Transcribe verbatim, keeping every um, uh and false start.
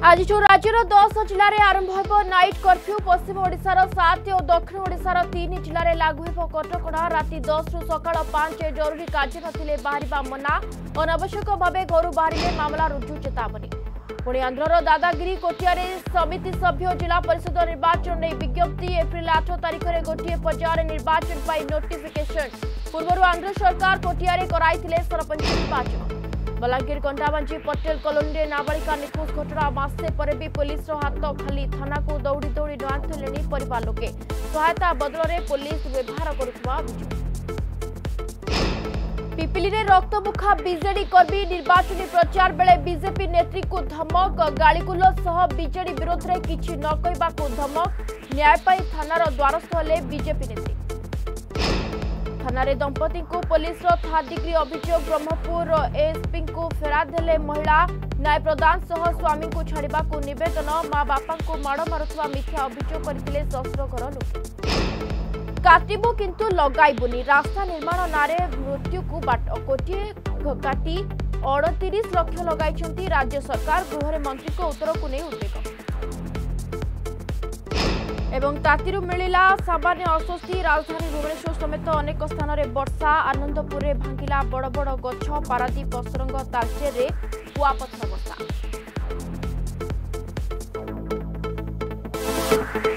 आज राज्यर दस जिले में आरंभ हो नाइट कर्फ्यू। पश्चिम ओडिशार सात और दक्षिण ओडिशार तीन जिले में लागू हो कटकणा। राति दस रु सकाळ पांच जरूरी कार्य नथिले बाहरिबा मना। अनावश्यक भावे घर बाहरिले मामला रुजु चेतावनी। पुणी आंध्रर दादागिरी कोटियारे समिति सभ्य जिला परिषद निर्वाचन नहीं विज्ञप्ति। एप्रिल आठ तारिख में गोटे पर्यायर निर्वाचन पर नोटिफिकेशन। पूर्व आंध्र सरकार कोटियारे कराइथिले सरपंच निर्वाचन। बलांगीर कंटाबांजी पटेल कॉलोनी में नाबालिका निखोज घटना मासे पर भी पुलिस हाथ खाली। थाना को दौड़ी दौड़ी नुआंथिले परिवार लोके। सहायता बदल में पुलिस व्यवहार करुवा अभियोग। पिपिली में रक्तमुखा बीजेडी कर्मी निर्वाचनी प्रचार बेले बीजेपी नेत्री को धमक। गाड़ीगुलज सह बीजेडी विरोध में किछि न कहबाकू धमक। न्याय पाई थानार द्वारस्थ हेले बीजेपी नेत्री। थाना दंपति को पुलिस थार्ड डिग्री अभियोग। ब्रह्मपुर एसपी को फेरा देले महिला। न्याय प्रदान सह स्वामी को छाड़ा को नवेदन। माँ बापा को माड़ मारुवा मिथ्या अभियोग करथिले शस्त्रघर लोक। काटिबु किंतु लगाइबुनी। रास्ता निर्माण नारे मृत्यु को बाट। कोटिए काटी अड़तीस लक्ष लगाई राज्य सरकार। गृह मंत्री को उत्तर को नहीं उद्वेग। एवं तातीरु मिलिला सामान्य अस्वस्ति। राजधानी भुवनेश्वर समेत अनेक स्थान में वर्षा। आनंदपुर में भांगिला बड़ बड़ गछ। पारादीप असरंग तालचेर रे कुआपथर वर्षा।